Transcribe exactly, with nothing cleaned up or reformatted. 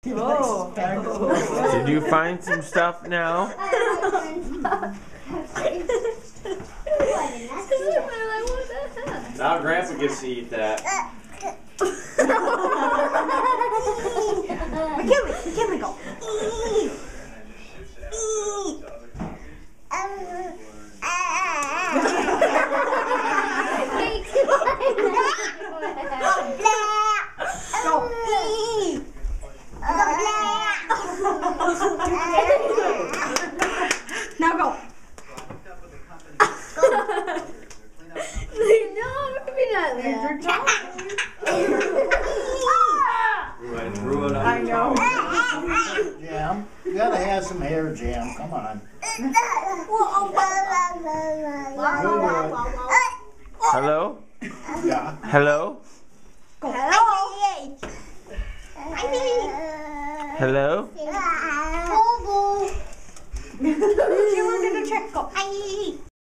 Oh. Did you find some stuff now? Now Grandpa gets to eat that. McKinley, McKinley, go. Now go. No, maybe not there. I know. Jam. You gotta have some hair jam. Come on. Hello? Yeah. Hello? Hello. Hello? We're gonna check. Go.